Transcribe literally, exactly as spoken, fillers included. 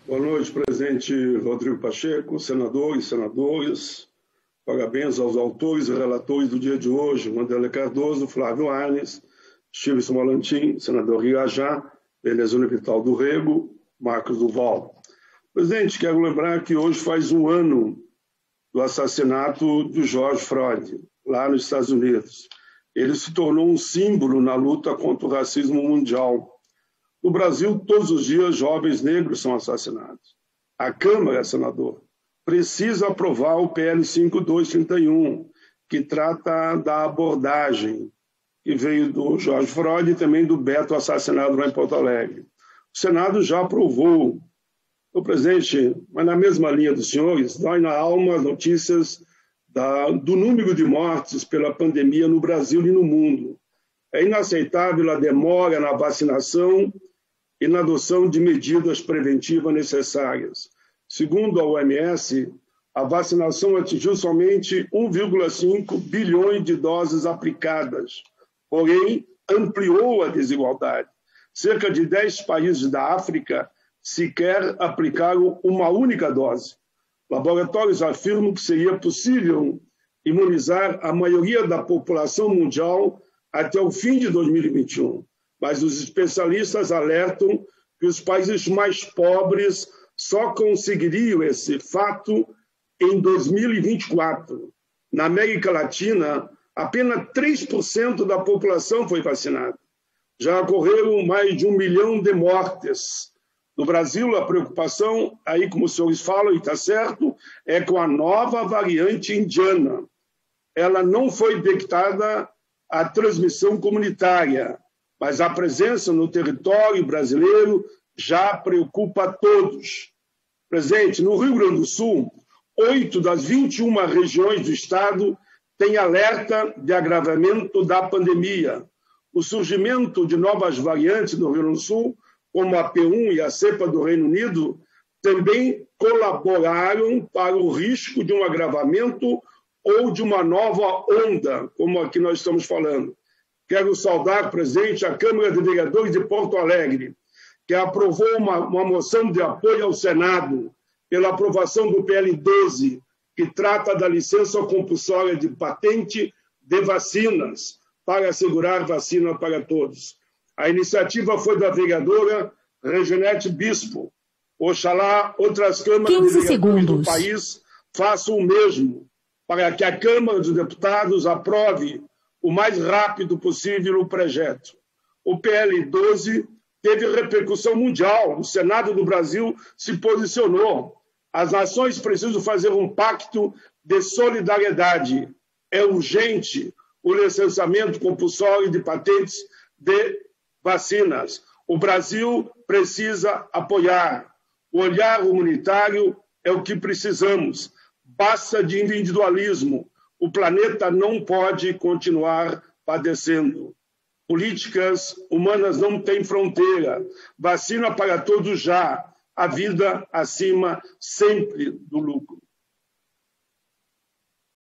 Boa noite, presidente Rodrigo Pacheco, senadores e senadoras. Parabéns aos autores e relatores do dia de hoje, Wanderley Cardoso, Flávio Arnes, Chives Molantim, senador Irajá, Venezuela Vital do Rego, Marcos Duval. Presidente, quero lembrar que hoje faz um ano do assassinato de George Floyd, lá nos Estados Unidos. Ele se tornou um símbolo na luta contra o racismo mundial. No Brasil, todos os dias, jovens negros são assassinados. A Câmara, senador, precisa aprovar o P L cinco mil duzentos e trinta e um, que trata da abordagem que veio do George Floyd e também do Beto assassinado lá em Porto Alegre. O Senado já aprovou. O presidente, mas na mesma linha dos senhores, dói na alma notícias da, do número de mortes pela pandemia no Brasil e no mundo. É inaceitável a demora na vacinação e na adoção de medidas preventivas necessárias. Segundo a O M S, a vacinação atingiu somente um vírgula cinco bilhões de doses aplicadas, porém ampliou a desigualdade. Cerca de dez países da África sequer aplicaram uma única dose. Laboratórios afirmam que seria possível imunizar a maioria da população mundial até o fim de dois mil e vinte e um, mas os especialistas alertam que os países mais pobres só conseguiriam esse fato em dois mil e vinte e quatro. Na América Latina, apenas três por cento da população foi vacinada. Já ocorreram mais de um milhão de mortes. No Brasil, a preocupação, aí como os senhores falam, e está certo, é com a nova variante indiana. Ela não foi detectada a transmissão comunitária, mas a presença no território brasileiro já preocupa a todos. Presidente, no Rio Grande do Sul, oito das vinte e uma regiões do estado têm alerta de agravamento da pandemia. O surgimento de novas variantes no Rio Grande do Sul, como a P um e a cepa do Reino Unido, também colaboraram para o risco de um agravamento ou de uma nova onda, como aqui nós estamos falando. Quero saudar, presidente, a Câmara de Vereadores de Porto Alegre, que aprovou uma, uma moção de apoio ao Senado pela aprovação do P L doze, que trata da licença compulsória de patente de vacinas, para assegurar vacina para todos. A iniciativa foi da vereadora Reginete Bispo. Oxalá outras câmaras de vereadores segundos. do país façam o mesmo, para que a Câmara dos Deputados aprove o mais rápido possível o projeto. O P L doze teve repercussão mundial. O Senado do Brasil se posicionou. As nações precisam fazer um pacto de solidariedade. É urgente o licenciamento compulsório de patentes de vacinas. O Brasil precisa apoiar. O olhar humanitário é o que precisamos. Basta de individualismo. O planeta não pode continuar padecendo. Políticas humanas não têm fronteira. Vacina para todos já. A vida acima sempre do lucro.